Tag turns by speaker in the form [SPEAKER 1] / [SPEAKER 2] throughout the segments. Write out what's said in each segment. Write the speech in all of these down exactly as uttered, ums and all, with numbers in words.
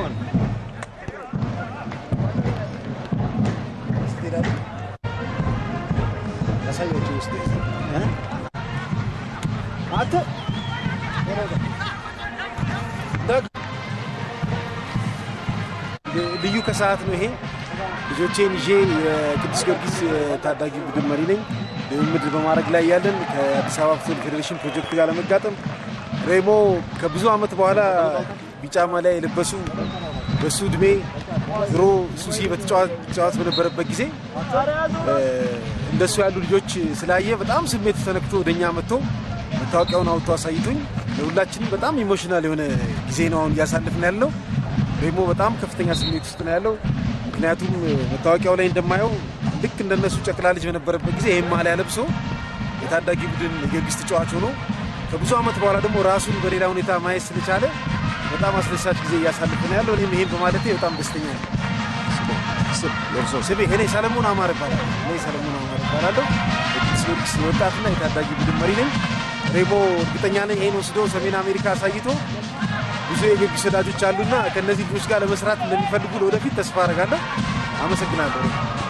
[SPEAKER 1] ያሳየው ውስጥ እ አተ ልዩ ከሰዓት ነው ይሄ ልጆቼን ይዤ የቅዱስ ጊዮርጊስ ታዳጊ ቡድን መሪ ነኝ ልምምድ በማድረግ ላይ ያለን ከአዲስ አበባ ፉትቦል ፌዴሬሽን ፕሮጀክት ጋር ለመጋጠም ሬሞ ከብዙ አመት በኋላ ቢጫ ማሊያ የለበሱ በሱ እድሜ ድሮ ሱሲ በተጫዋት በነበረበት ጊዜ እንደሱ ያሉ ልጆች ስላየ በጣም ስሜት ተነክቶ ወደኛ መጥቶ መታወቂያውን አውጥቶ አሳይቶኝ ለሁላችንም በጣም ኢሞሽናል የሆነ ጊዜ ነው ያሳልፈን ያለው ሬሞ በጣም ከፍተኛ ስሜት ውስጥ ነው ያለው ምክንያቱም መታወቂያው ላይ እንደማየው ልክ እንደነሱ ጨቅላ ልጅ በነበረበት ጊዜ ይሄን ማሊያ ለብሶ የታዳጊ ቡድን የጊዮርጊስ ተጫዋች ሆኖ ከብዙ አመት በኋላ ደግሞ ራሱን በሌላ ሁኔታ ማየት ስለቻለ በጣም አስደሳች ጊዜ ያሳልፈን ያለው እኔም ይሄን በማለቴ በጣም ደስተኛ ነኝ ለርሶ ስሜ እኔ ሰለሞን አማረ ይባላል እኔ ሰለሞን አማረ ይባላል የቅዱስ ጊዮርጊስ ወጣትና የታዳጊ ቡድን መሪ ነኝ ሬሞ እርግጠኛ ነኝ ይሄን ወስዶ ሰሜን አሜሪካ አሳይቶ ብዙ የጊዮርጊስ ወዳጆች አሉና ከነዚህ ልጆች ጋር ለመስራት እንደሚፈልጉ ለወደፊት ተስፋ አደርጋለሁ አመሰግናለሁ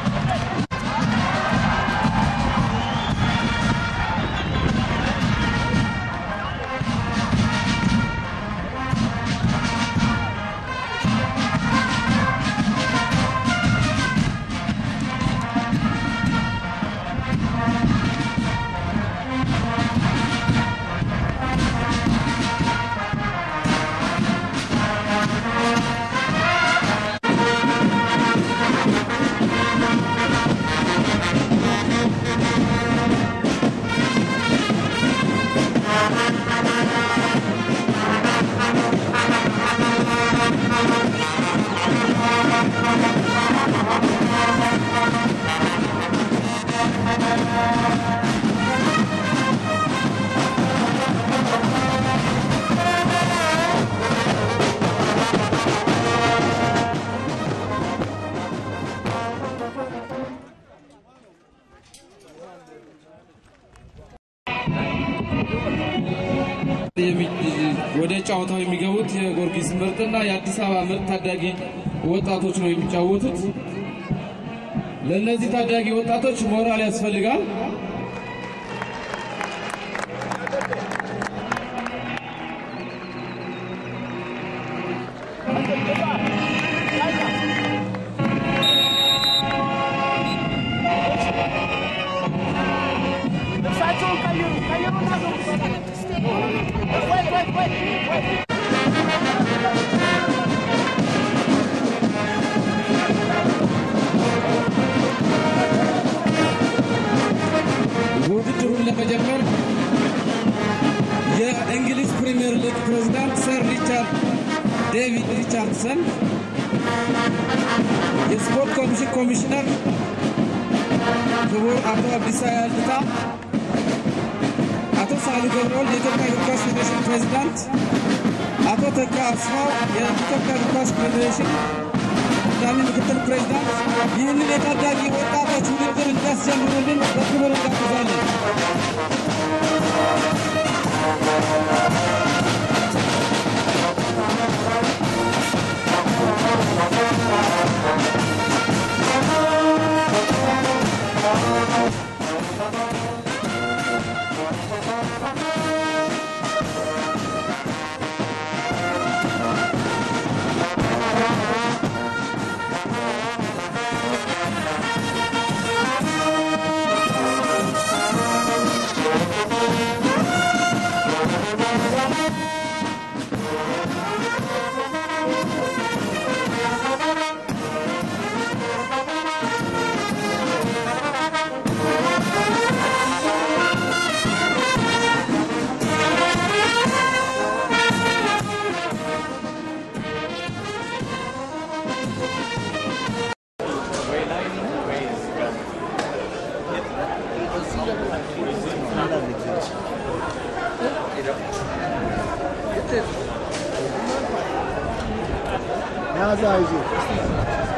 [SPEAKER 2] ወደ ጫዋታው የሚገቡት የጊዮርጊስ ምርጥና የአዲስ አበባ ምርጥ ታዳጊ ወጣቶች ነው የሚጫወቱት ለነዚህ ታዳጊ ወጣቶች ሞራል ያስፈልጋል ውድድሩን ለመጀመር የእንግሊዝ ፕሪሚየር ሊግ ፕሬዝዳንት ሰር ሪቻርድ ዴቪድ ሪቻርድሰን የስፖርት ኮሚሽን ኮሚሽነር ክቡር አቶ አብዲሳ ያልታ አቶ ሳሉ ገብረወልድ የኢትዮጵያ እግር ኳስ ፌዴሬሽን ፕሬዝዳንት አቶ ተካ አስፋው የኢትዮጵያ እግር ኳስ ፌዴሬሽን ዳኒ ምክትል ፕሬዝዳንት ይህንን የታዳጊ ወጣቶች ውድድር እንዲያስጀምሩልን በክብር እንጋብዛለን
[SPEAKER 1] Now,